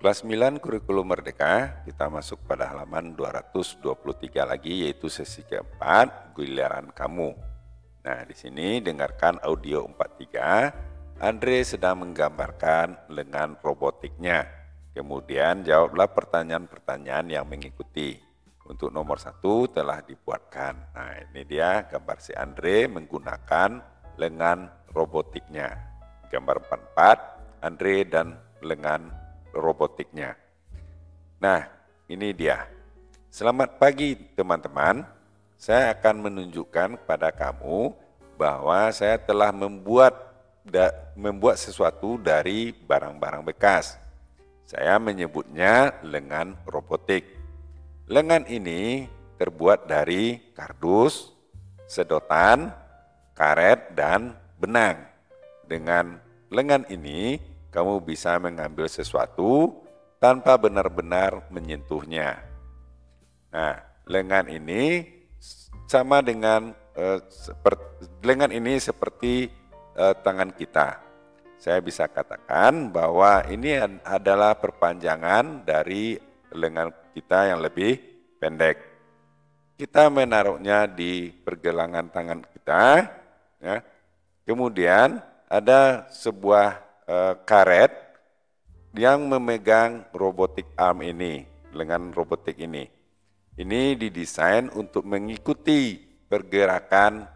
Kelas 9 Kurikulum Merdeka, kita masuk pada halaman 223 lagi, yaitu sesi keempat, giliran kamu. Nah, di sini dengarkan audio 43, Andre sedang menggambarkan lengan robotiknya. Kemudian jawablah pertanyaan-pertanyaan yang mengikuti. Untuk nomor 1 telah dibuatkan. Nah, ini dia gambar si Andre menggunakan lengan robotiknya. Gambar 44, Andre dan lengan robotiknya. Nah, ini dia. Selamat pagi teman-teman. Saya akan menunjukkan kepada kamu bahwa saya telah membuat sesuatu dari barang-barang bekas. Saya menyebutnya lengan robotik. Lengan ini terbuat dari kardus, sedotan, karet, dan benang. Dengan lengan ini, kamu bisa mengambil sesuatu tanpa benar-benar menyentuhnya. Nah, lengan ini sama dengan lengan ini seperti tangan kita. Saya bisa katakan bahwa ini adalah perpanjangan dari lengan kita yang lebih pendek. Kita menaruhnya di pergelangan tangan kita, ya. Kemudian ada sebuah karet yang memegang robotik arm ini, lengan robotik ini. Ini didesain untuk mengikuti pergerakan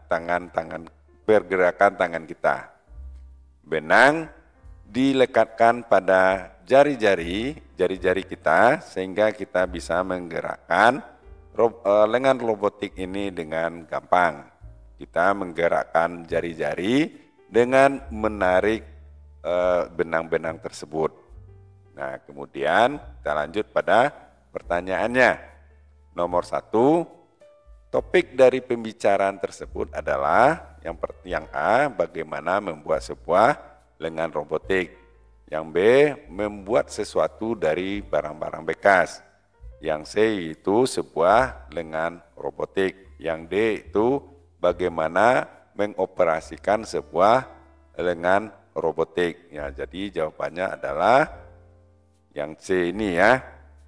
tangan kita. Benang dilekatkan pada jari-jari kita sehingga kita bisa menggerakkan lengan robotik ini dengan gampang. Kita menggerakkan jari-jari dengan menarik benang-benang tersebut. Nah, kemudian kita lanjut pada pertanyaannya. Nomor 1, topik dari pembicaraan tersebut adalah yang A, bagaimana membuat sebuah lengan robotik. Yang B, membuat sesuatu dari barang-barang bekas. Yang C itu sebuah lengan robotik. Yang D itu bagaimana mengoperasikan sebuah lengan robotik. Ya, jadi jawabannya adalah yang C ini ya.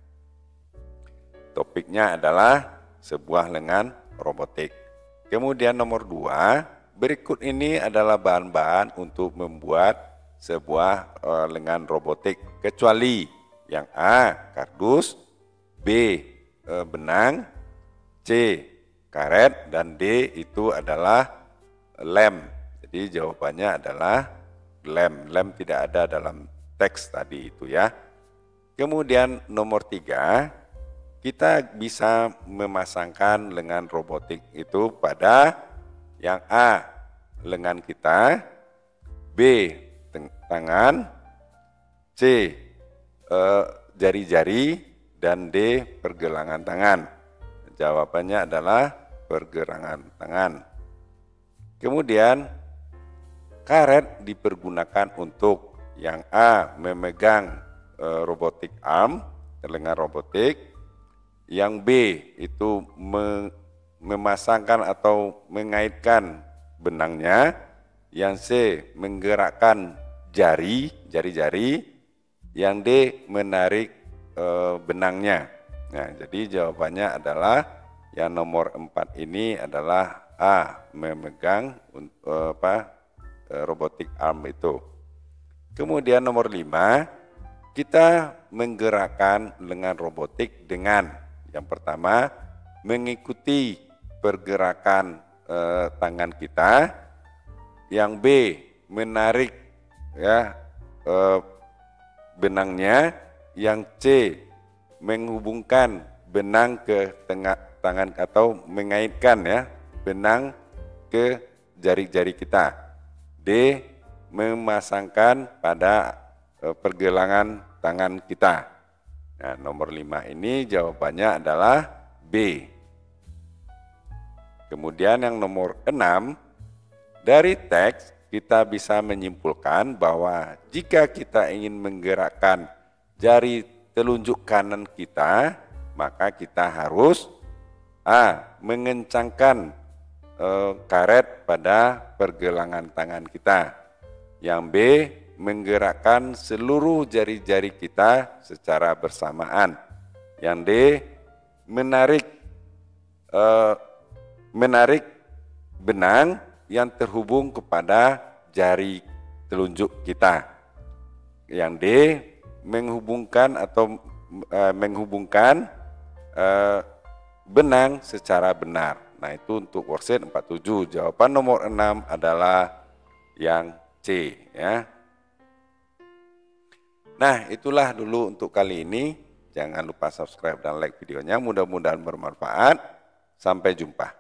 Topiknya adalah sebuah lengan robotik. Kemudian nomor 2, berikut ini adalah bahan-bahan untuk membuat sebuah lengan robotik, kecuali yang A, kardus, B, benang, C, karet, dan D itu adalah lem. Jadi jawabannya adalah lem. Lem tidak ada dalam teks tadi itu ya. Kemudian nomor 3, kita bisa memasangkan lengan robotik itu pada yang A, lengan kita, B, tangan, C, jari-jari, dan D, pergelangan tangan. Jawabannya adalah pergelangan tangan. Kemudian karet dipergunakan untuk yang A, memegang robotik arm, lengan robotik. Yang B itu memasangkan atau mengaitkan benangnya. Yang C, menggerakkan jari-jari. Yang D, menarik benangnya. Nah, jadi jawabannya adalah yang nomor 4 ini adalah A, memegang robotik arm itu. Kemudian nomor 5, kita menggerakkan lengan robotik dengan yang pertama mengikuti pergerakan tangan kita. Yang B, menarik ya benangnya. Yang C, menghubungkan benang ke tengah tangan atau mengaitkan ya benang ke jari-jari kita. D, memasangkan pada pergelangan tangan kita. Nah, nomor 5 ini jawabannya adalah B. Kemudian yang nomor 6, dari teks kita bisa menyimpulkan bahwa jika kita ingin menggerakkan jari telunjuk kanan kita, maka kita harus A, mengencangkan karet pada pergelangan tangan kita. Yang B, menggerakkan seluruh jari-jari kita secara bersamaan. Yang D, menarik benang yang terhubung kepada jari telunjuk kita. Yang D, menghubungkan benang secara benar. Nah, itu untuk worksheet 47. Jawaban nomor 6 adalah yang C, ya. Nah, itulah dulu untuk kali ini. Jangan lupa subscribe dan like videonya. Mudah-mudahan bermanfaat. Sampai jumpa.